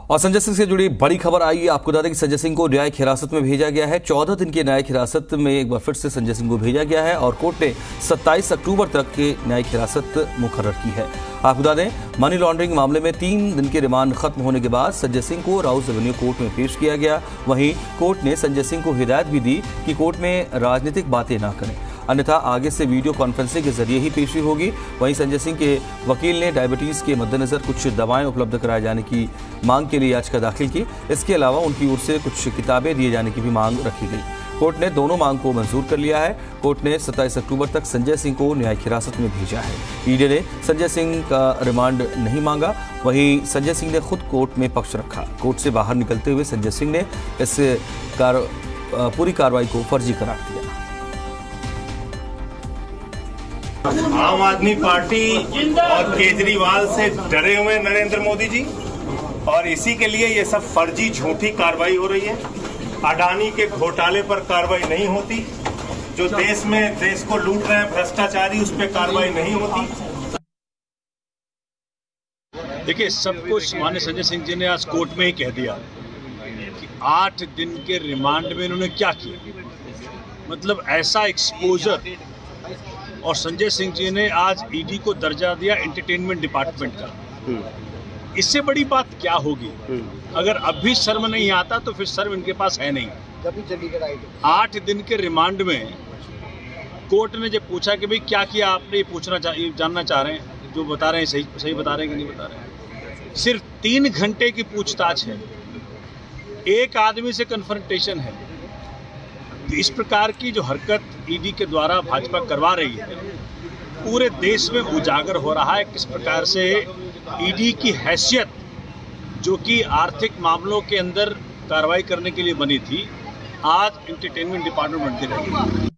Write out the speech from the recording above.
और संजय सिंह से जुड़ी बड़ी खबर आई है। आपको बता दें कि संजय सिंह को न्यायिक हिरासत में भेजा गया है। 14 दिन की न्यायिक हिरासत में एक बार फिर से संजय सिंह को भेजा गया है और कोर्ट ने 27 अक्टूबर तक की न्यायिक हिरासत मुकर्रर की है। आपको बता दें, मनी लॉन्ड्रिंग मामले में 3 दिन के रिमांड खत्म होने के बाद संजय सिंह को राउस एवेन्यू कोर्ट में पेश किया गया। वहीं कोर्ट ने संजय सिंह को हिदायत भी दी कि कोर्ट में राजनीतिक बातें न करें, अन्यथा आगे से वीडियो कॉन्फ्रेंसिंग के जरिए ही पेशी होगी। वहीं संजय सिंह के वकील ने डायबिटीज के मद्देनजर कुछ दवाएं उपलब्ध कराए जाने की मांग के लिए याचिका दाखिल की। इसके अलावा उनकी ओर से कुछ किताबें दिए जाने की भी मांग रखी गई। कोर्ट ने दोनों मांग को मंजूर कर लिया है। कोर्ट ने 27 अक्टूबर तक संजय सिंह को न्यायिक हिरासत में भेजा है। ईडी ने संजय सिंह का रिमांड नहीं मांगा। वहीं संजय सिंह ने खुद कोर्ट में पक्ष रखा। कोर्ट से बाहर निकलते हुए संजय सिंह ने इस पूरी कार्रवाई को फर्जी करार दिया। आम आदमी पार्टी और केजरीवाल से डरे हुए नरेंद्र मोदी जी, और इसी के लिए ये सब फर्जी झूठी कार्रवाई हो रही है। अडानी के घोटाले पर कार्रवाई नहीं होती, जो देश को लूट रहे हैं भ्रष्टाचारी, उस पर कार्रवाई नहीं होती। देखिए, सब कुछ माननीय संजय सिंह जी ने आज कोर्ट में ही कह दिया कि 8 दिन के रिमांड में इन्होंने क्या किया। मतलब ऐसा एक्सपोजर, और संजय सिंह जी ने आज ईडी को दर्जा दिया एंटरटेनमेंट डिपार्टमेंट का। इससे बड़ी बात क्या होगी? अगर अब भी शर्म नहीं आता तो फिर शर्म इनके पास है नहीं। 8 दिन के रिमांड में कोर्ट ने जब पूछा कि भाई क्या किया आपने, जानना चाह रहे हैं, जो बता रहे हैं सही बता रहे हैं कि नहीं बता रहे हैं। सिर्फ 3 घंटे की पूछताछ है, एक आदमी से कन्फ्रंटेशन है। तो इस प्रकार की जो हरकत ईडी के द्वारा भाजपा करवा रही है, पूरे देश में उजागर हो रहा है किस प्रकार से ईडी की हैसियत, जो कि आर्थिक मामलों के अंदर कार्रवाई करने के लिए बनी थी, आज एंटरटेनमेंट डिपार्टमेंट बनती रही।